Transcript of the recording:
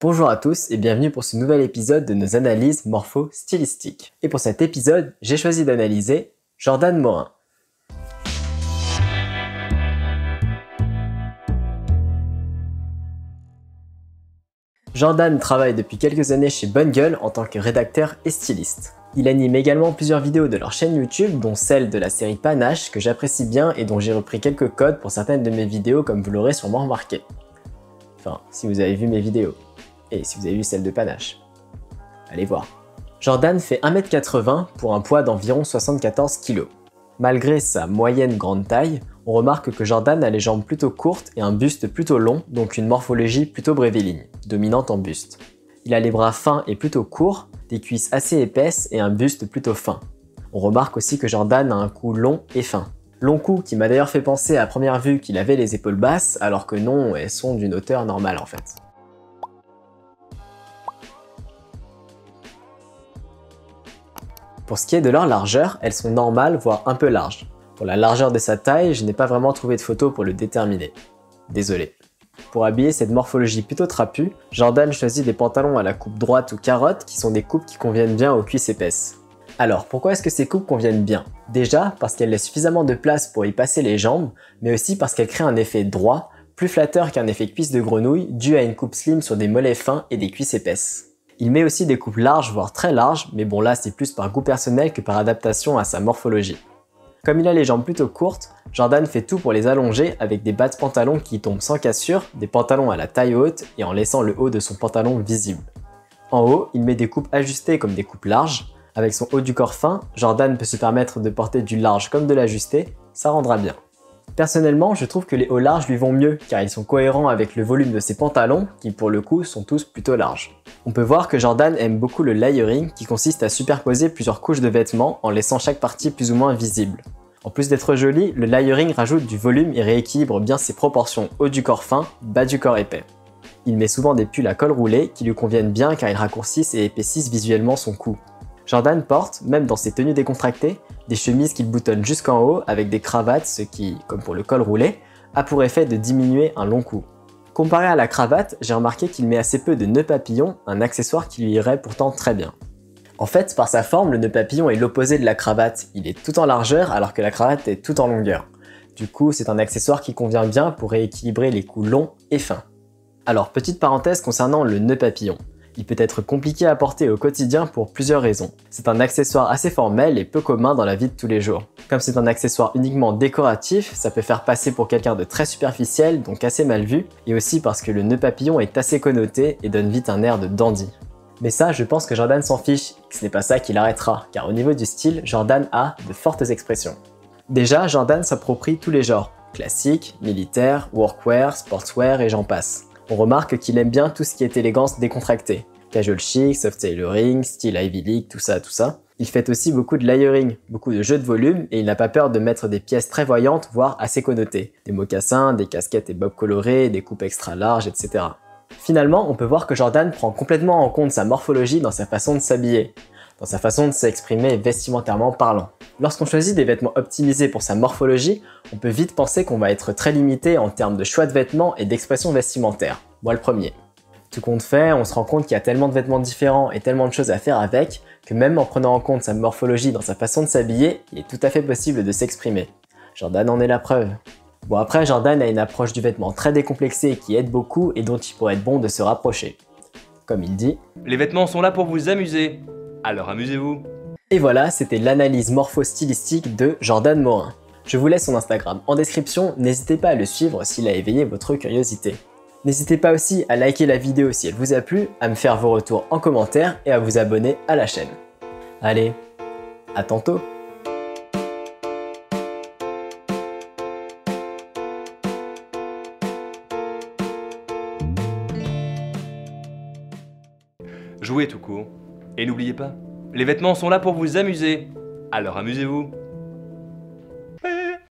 Bonjour à tous et bienvenue pour ce nouvel épisode de nos analyses morpho-stylistiques. Et pour cet épisode, j'ai choisi d'analyser Jordan Morin. Jordan travaille depuis quelques années chez Bungle en tant que rédacteur et styliste. Il anime également plusieurs vidéos de leur chaîne YouTube, dont celle de la série Panache que j'apprécie bien et dont j'ai repris quelques codes pour certaines de mes vidéos comme vous l'aurez sûrement remarqué. Enfin, si vous avez vu mes vidéos. Et si vous avez vu celle de Panache. Allez voir. Jordan fait 1m80 pour un poids d'environ 74 kg. Malgré sa moyenne grande taille, on remarque que Jordan a les jambes plutôt courtes et un buste plutôt long, donc une morphologie plutôt bréviligne, dominante en buste. Il a les bras fins et plutôt courts, des cuisses assez épaisses et un buste plutôt fin. On remarque aussi que Jordan a un cou long et fin. Long cou qui m'a d'ailleurs fait penser à première vue qu'il avait les épaules basses, alors que non, elles sont d'une hauteur normale en fait. Pour ce qui est de leur largeur, elles sont normales, voire un peu larges. Pour la largeur de sa taille, je n'ai pas vraiment trouvé de photo pour le déterminer. Désolé. Pour habiller cette morphologie plutôt trapue, Jordan choisit des pantalons à la coupe droite ou carotte qui sont des coupes qui conviennent bien aux cuisses épaisses. Alors, pourquoi est-ce que ces coupes conviennent bien? Déjà, parce qu'elles laissent suffisamment de place pour y passer les jambes, mais aussi parce qu'elles créent un effet droit, plus flatteur qu'un effet cuisse de grenouille, dû à une coupe slim sur des mollets fins et des cuisses épaisses. Il met aussi des coupes larges, voire très larges, mais bon là c'est plus par goût personnel que par adaptation à sa morphologie. Comme il a les jambes plutôt courtes, Jordan fait tout pour les allonger avec des bas de pantalon qui tombent sans cassure, des pantalons à la taille haute et en laissant le haut de son pantalon visible. En haut, il met des coupes ajustées comme des coupes larges. Avec son haut du corps fin, Jordan peut se permettre de porter du large comme de l'ajusté, ça rendra bien. Personnellement, je trouve que les hauts larges lui vont mieux car ils sont cohérents avec le volume de ses pantalons qui pour le coup sont tous plutôt larges. On peut voir que Jordan aime beaucoup le layering qui consiste à superposer plusieurs couches de vêtements en laissant chaque partie plus ou moins visible. En plus d'être joli, le layering rajoute du volume et rééquilibre bien ses proportions haut du corps fin, bas du corps épais. Il met souvent des pulls à col roulé qui lui conviennent bien car ils raccourcissent et épaississent visuellement son cou. Jordan porte, même dans ses tenues décontractées, des chemises qu'il boutonne jusqu'en haut avec des cravates, ce qui, comme pour le col roulé, a pour effet de diminuer un long cou. Comparé à la cravate, j'ai remarqué qu'il met assez peu de nœuds papillons, un accessoire qui lui irait pourtant très bien. En fait, par sa forme, le nœud papillon est l'opposé de la cravate, il est tout en largeur alors que la cravate est tout en longueur. Du coup, c'est un accessoire qui convient bien pour rééquilibrer les coups longs et fins. Alors, petite parenthèse concernant le nœud papillon. Il peut être compliqué à porter au quotidien pour plusieurs raisons. C'est un accessoire assez formel et peu commun dans la vie de tous les jours. Comme c'est un accessoire uniquement décoratif, ça peut faire passer pour quelqu'un de très superficiel, donc assez mal vu, et aussi parce que le nœud papillon est assez connoté et donne vite un air de dandy. Mais ça, je pense que Jordan s'en fiche, et que ce n'est pas ça qui l'arrêtera, car au niveau du style, Jordan a de fortes expressions. Déjà, Jordan s'approprie tous les genres, classique, militaire, workwear, sportswear et j'en passe. On remarque qu'il aime bien tout ce qui est élégance décontractée. Casual chic, soft tailoring, style Ivy League, tout ça. Il fait aussi beaucoup de layering, beaucoup de jeux de volume et il n'a pas peur de mettre des pièces très voyantes, voire assez connotées. Des mocassins, des casquettes et bobs colorés, des coupes extra larges, etc. Finalement, on peut voir que Jordan prend complètement en compte sa morphologie dans sa façon de s'habiller, dans sa façon de s'exprimer vestimentairement parlant. Lorsqu'on choisit des vêtements optimisés pour sa morphologie, on peut vite penser qu'on va être très limité en termes de choix de vêtements et d'expression vestimentaire. Moi le premier. Tout compte fait, on se rend compte qu'il y a tellement de vêtements différents et tellement de choses à faire avec, que même en prenant en compte sa morphologie dans sa façon de s'habiller, il est tout à fait possible de s'exprimer. Jordan en est la preuve. Bon après, Jordan a une approche du vêtement très décomplexée qui aide beaucoup et dont il pourrait être bon de se rapprocher. Comme il dit, « Les vêtements sont là pour vous amuser, alors amusez-vous ». Et voilà, c'était l'analyse morpho-stylistique de Jordan Morin. Je vous laisse son Instagram en description, n'hésitez pas à le suivre s'il a éveillé votre curiosité. N'hésitez pas aussi à liker la vidéo si elle vous a plu, à me faire vos retours en commentaire et à vous abonner à la chaîne. Allez, à tantôt! Jouez tout court. Et n'oubliez pas, les vêtements sont là pour vous amuser, alors amusez-vous.